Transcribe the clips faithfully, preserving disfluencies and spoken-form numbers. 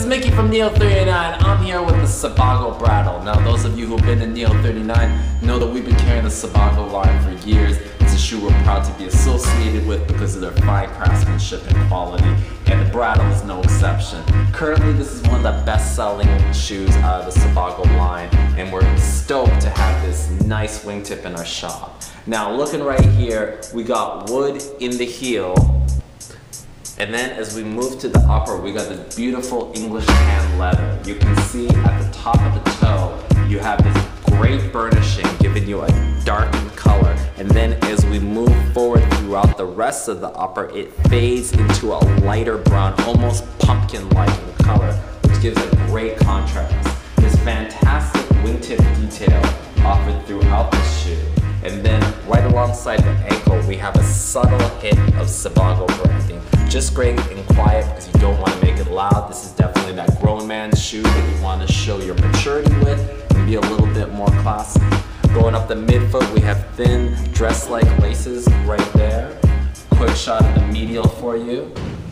is Mickey from Neo thirty-nine. I'm here with the Sebago Brattle. Now those of you who've been in Neo thirty-nine know that we've been carrying the Sebago line for years. It's a shoe we're proud to be associated with because of their fine craftsmanship and quality, and the Brattle is no exception. Currently this is one of the best selling shoes out of the Sebago line, and we're stoked to have this nice wingtip in our shop. Now looking right here, we got wood in the heel. And then as we move to the upper, we got this beautiful English tan leather. You can see at the top of the toe, you have this great burnishing giving you a darkened color. And then as we move forward throughout the rest of the upper, it fades into a lighter brown, almost pumpkin-like in color, which gives a great contrast. This fantastic wingtip detail offered throughout the shoe. And then right alongside the ankle, we have a subtle hit of Sebago branding. Just great and quiet because you don't want to make it loud. This is definitely that grown man's shoe that you want to show your maturity with and be a little bit more classy. Going up the midfoot, we have thin dress-like laces right there. Quick shot of the medial for you.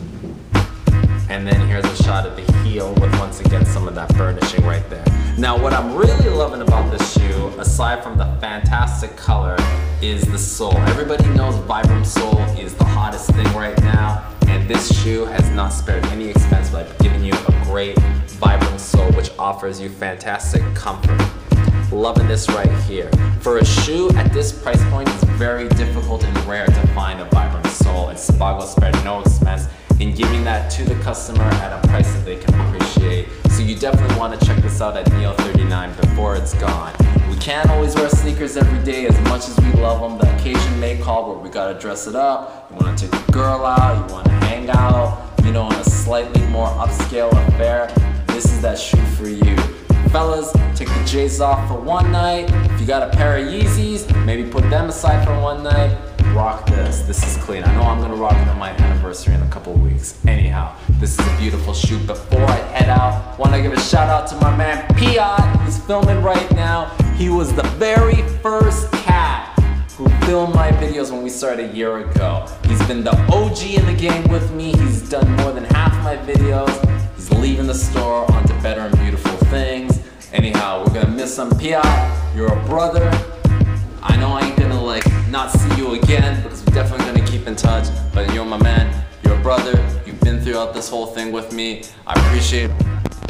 And then here's a shot of the heel with, once again, some of that burnishing right there. Now what I'm really loving about this shoe, aside from the fantastic color, is the sole. Everybody knows Vibram sole is the hottest thing right now, and this shoe has not spared any expense by giving you a great Vibram sole, which offers you fantastic comfort. Loving this right here. For a shoe at this price point, it's very difficult and rare to find a Vibram sole, and Sebago spared no expense in giving that to the customer at a price that they can appreciate. So you definitely want to check this out at Neo thirty-nine before it's gone. We can't always wear sneakers every day as much as we love them. The occasion may call where we gotta dress it up. You want to take a girl out, you want to hang out, you know, in a slightly more upscale affair. This is that shoe for you. Fellas, take the J's off for one night. If you got a pair of Yeezys, maybe put them aside for one night. Rock this. This is clean. I know I'm gonna rock it on my anniversary in a couple weeks. Anyhow, this is a beautiful shoe. Before I head out, want to give a shout out to my man Piot, who's filming right now. He was the very first cat who filmed my videos when we started a year ago. He's been the O G in the game with me. He's done more than half my videos. He's leaving the store onto better and beautiful things. Anyhow, we're gonna miss him. Piot, you're a brother. I know I ain't gonna like not see you again because we're definitely gonna keep in touch, but you're my man, you're a brother, you've been throughout this whole thing with me. I appreciate it.